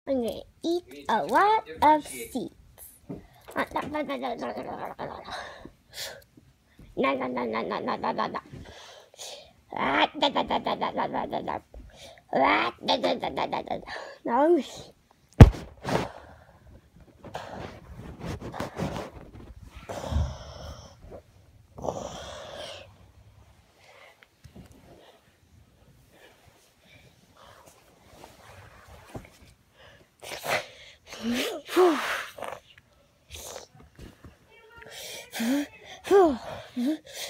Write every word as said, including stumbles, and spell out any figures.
I'm gonna eat a lot of seeds. No, no, no, no, no, no, no, no, no. No, no, no, no, no, no, no, no, no. Ah, da, da, da, da, da, da, da, da, da. Ah, da, da, da, da, da, da. No. Phew.